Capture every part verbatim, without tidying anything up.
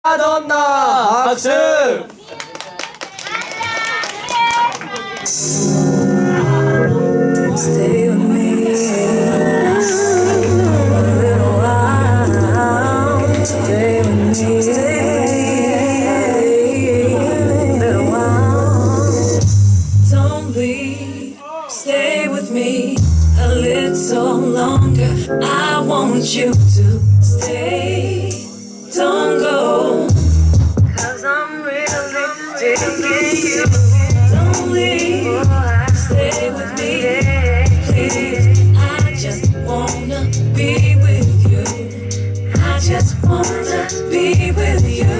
마돈나 박수! Stay with me a little while. Stay with me a little while. Don't leave. Stay with me a little longer. I want you to stay. Don't go. 'Cause I'm really digging you. Don't leave. Stay with me, please. I just wanna be with you. I just wanna be with you.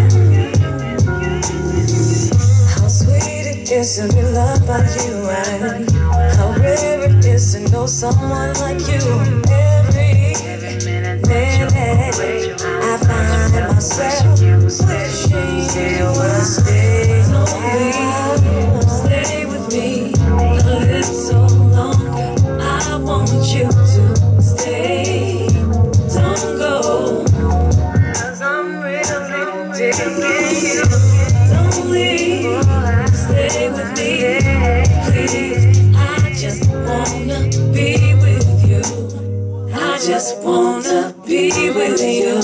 How sweet it is to be loved by you, and how rare it is to know someone like you. Every minute I find myself wishing you would stay. Don't leave, stay with me a little longer. I want you to stay. Don't go, 'cause I'm really digging you. Don't leave, stay with me, please. I just wanna be with you. I just wanna be with you.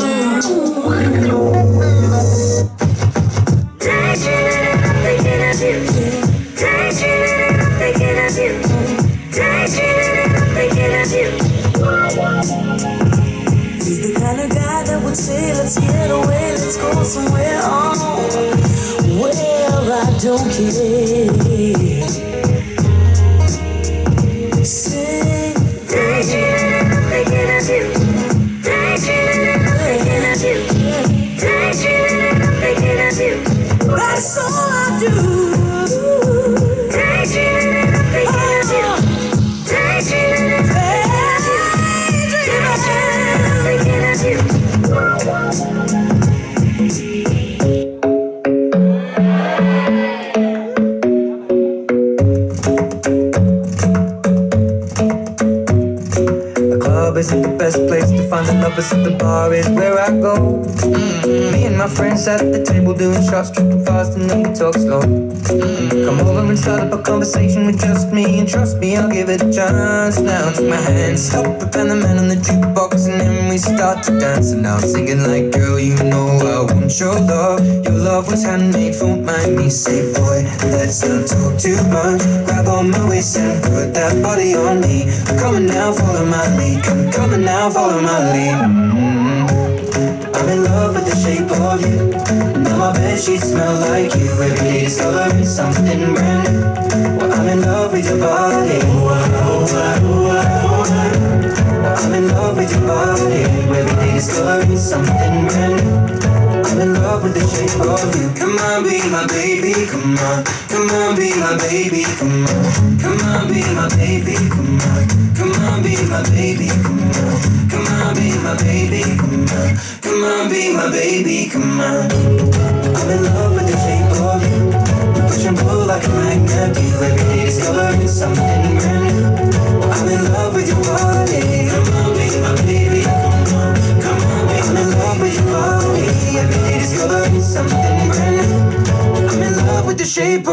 Daydreaming and I'm thinking of you. Daydreaming and I'm thinking of you. Daydreaming and I'm thinking of you. He's the kind of guy that would say, let's get away, let's go somewhere on where I don't care. Sing. Daydreaming and I'm thinking of you. Daydreaming and I'm thinking of you. Daydreaming and I'm thinking of you. That's all I do. Daydreaming and I'm thinking of you. Daydreaming and I'm thinking of you. The club isn't the best place to find the lovers, so the bar is where I go. Mm-hmm. Me and my friends at the table doing shots, tripping fast, and then we talk slow. Mm-hmm. Come over and start up a conversation with just me, and trust me, I'll give it a chance. Now take my hands, help up and the man on the jukebox, and then we start to dance. And now I'm singing like, girl, you know I want your love. Your love was handmade, don't mind me. Say, boy, let's not talk too much. Grab on my waist and put that body on me. I'm coming now, follow my lead. Come coming now, follow my lead. Mm-hmm. I'm in love with the shape of you. Now my bed sheets smell like you. Every day discovering something brand new. Well, I'm in love with your body. I'm in love with your body. Every day discovering something brand new. I'm in love with the shape of you. Come on, be my baby, come on. Come on, be my baby, come on. Come on, be my baby, come on. Come on, be my baby, come on. Come on, be my baby, come on. Come on, be my baby, come on. I'm in love with the shape of you. We push and pull like a magnet do. Every day discovering something brand new. I'm in love with your body. Come on, be my baby, come on. Come on, be I'm in love with your body. Every day discovering something brand new. I'm in love with the shape of